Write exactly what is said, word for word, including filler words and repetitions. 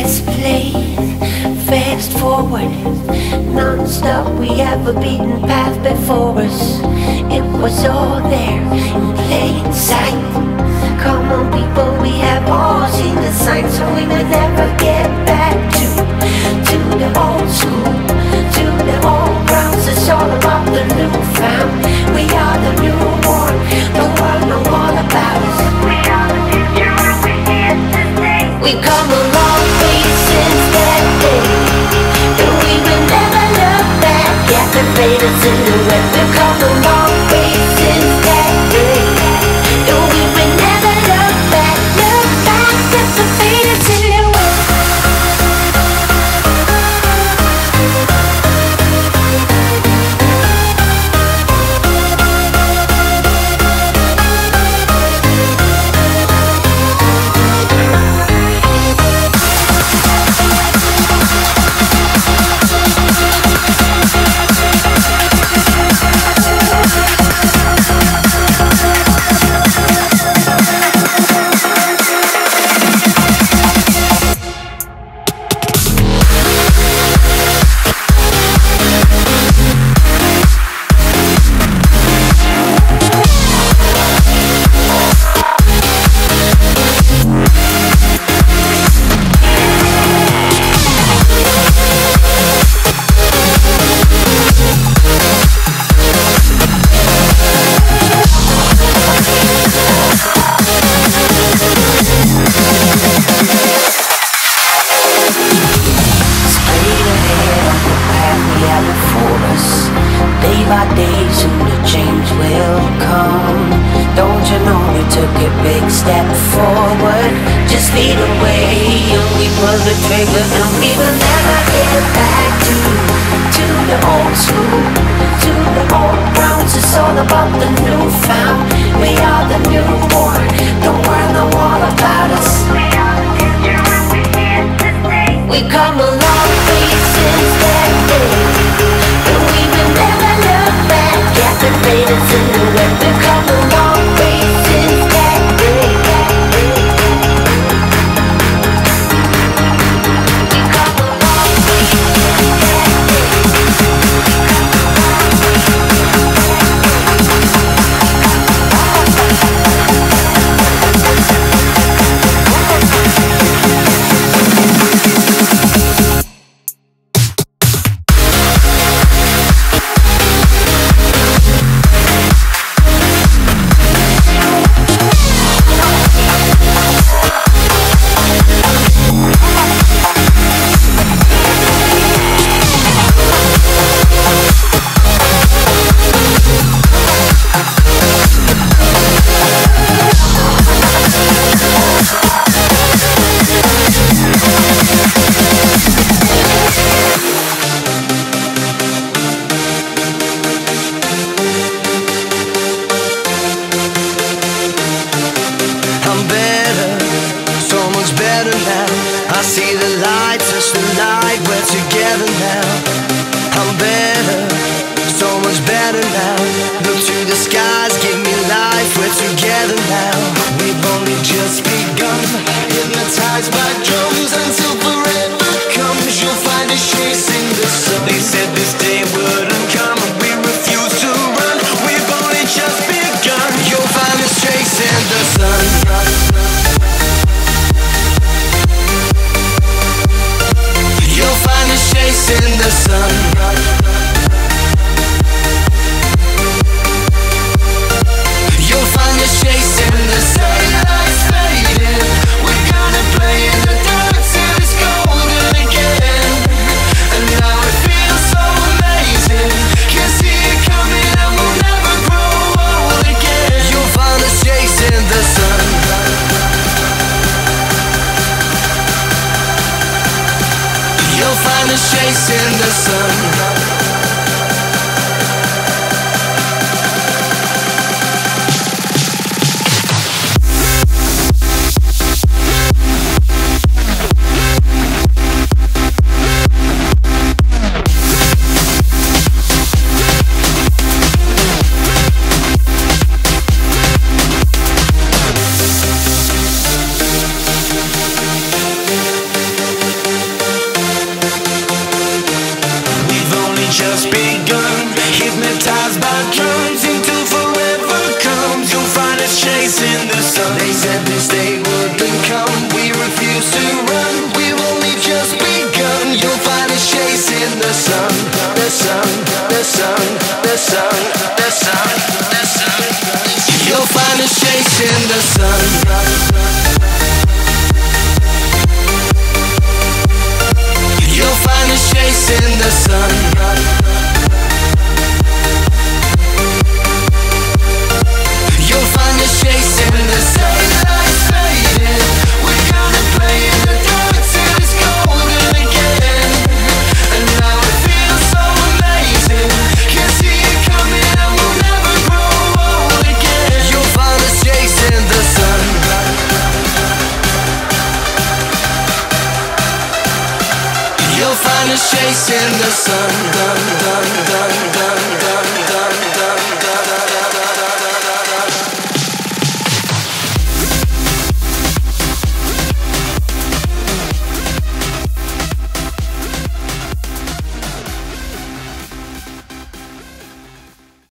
Fast forward, non-stop, we have a beaten path before us. It was all there in plain sight. Come on people, we have all seen the signs, so we may never get back to To the old school, to the old grounds. It's all about the new found. We are the newborn, the world know all about us. We are the future and we're here to stay. We've come a long way since that day, and we will never look back at the faded silhouette. We've come a long way since that day, and we will never look back, look back at the faded silhouette. mind is chasing the sun. Dun, dun, dun, dun.